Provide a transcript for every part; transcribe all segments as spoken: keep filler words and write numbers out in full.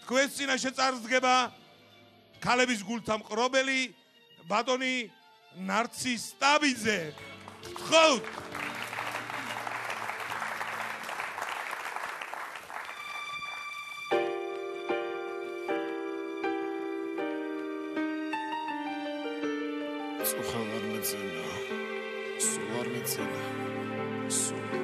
თქვენს წინაშე წარსდგება ქალების გულთა მყრობელი ბატონი ნარცის სტაბიძე. გთხოვთ. Słucham armecyna, słucham armecyna, słucham.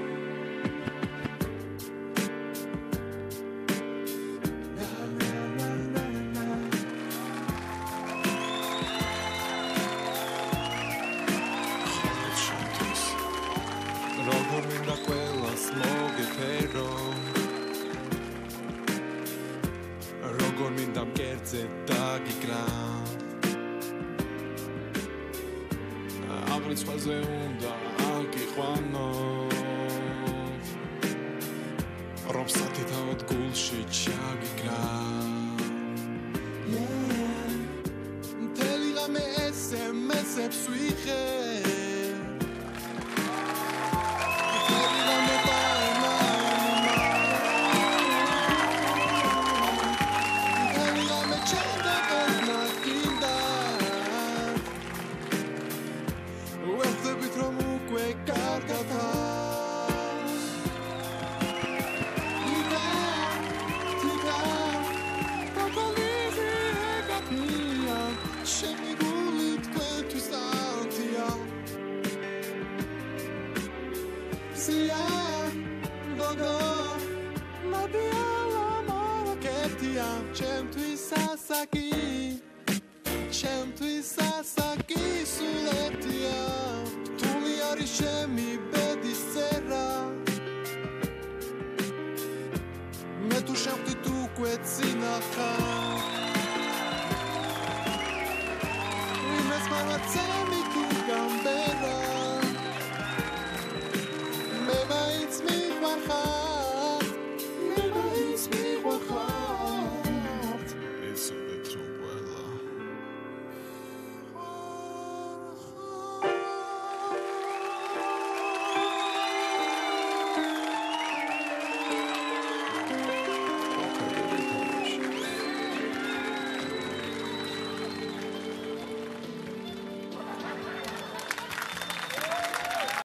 Rogor minda quella smoge pero Rogor minda mkerce tagi kram Avrits faze unda aki khvanov Rom sati taot gulshi chagi kram Teli la me sms psuiche Gambe